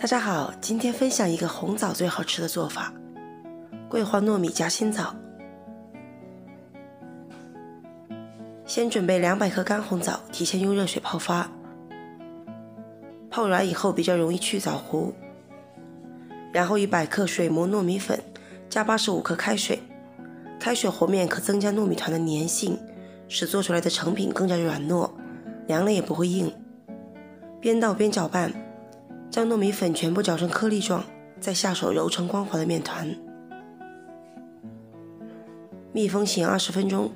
大家好，今天分享一个红枣最好吃的做法——桂花糯米夹心枣。先准备200克干红枣，提前用热水泡发，泡软以后比较容易去枣核。然后100克水磨糯米粉，加85克开水，开水和面可增加糯米团的粘性，使做出来的成品更加软糯，凉了也不会硬。边倒边搅拌，将糯米粉全部搅成颗粒状，再下手揉成光滑的面团。密封醒20分钟，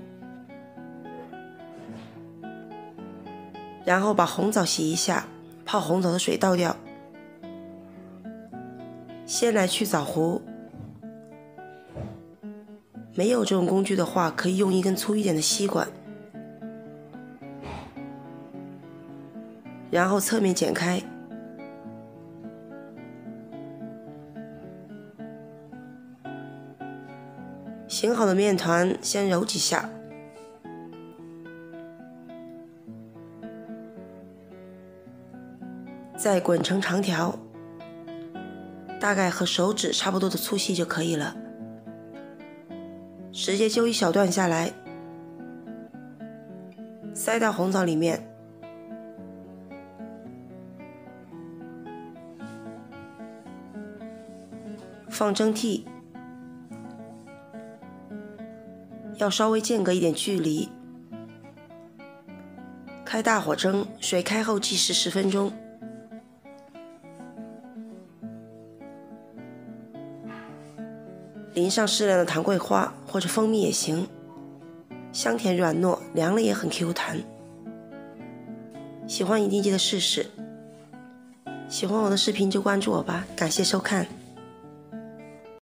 然后把红枣洗一下，泡红枣的水倒掉。先来去枣核，没有这种工具的话，可以用一根粗一点的吸管，然后侧面剪开。醒好的面团先揉几下，再滚成长条，大概和手指差不多的粗细就可以了。直接揪一小段下来，塞到红枣里面，放蒸屉，要稍微间隔一点距离，开大火蒸，水开后计时10分钟。淋上适量的糖桂花或者蜂蜜也行，香甜软糯，凉了也很 Q 弹。喜欢一定记得试试。喜欢我的视频就关注我吧，感谢收看。